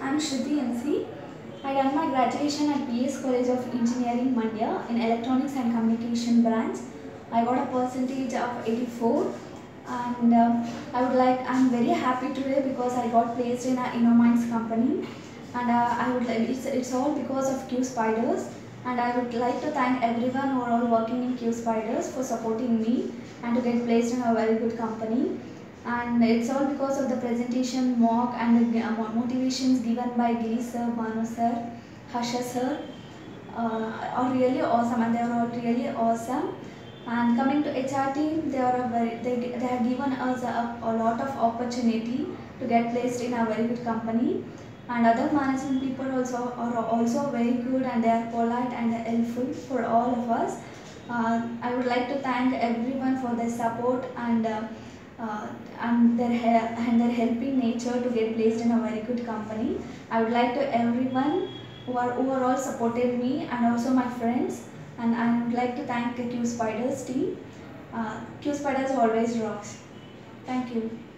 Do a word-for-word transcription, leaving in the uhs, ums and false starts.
I'm Shruthi M C. I done my graduation at P S College of Engineering, Mandya in Electronics and Communication branch. I got a percentage of eighty-four, and uh, I would like. I'm very happy today because I got placed in a InnoMinds company, and uh, I would like. It's it's all because of QSpiders, and I would like to thank everyone who are all working in QSpiders for supporting me and to get placed in a very good company. And it's all because of the presentation mock and the motivations given by Giri sir, Manu sir, Harsha sir uh, are really awesome, and they are all really awesome. And coming to H R team, they are a very they, they have given us a, a lot of opportunity to get placed in a very good company. And other management people also are also very good, and they are polite and helpful for all of us. Uh, I would like to thank everyone for their support and uh, uh, and their and their helping nature to get placed in a very good company. I would like to everyone who are who are all supported me, and also my friends, and I would like to thank the QSpiders team. Uh, QSpiders always rocks. Thank you.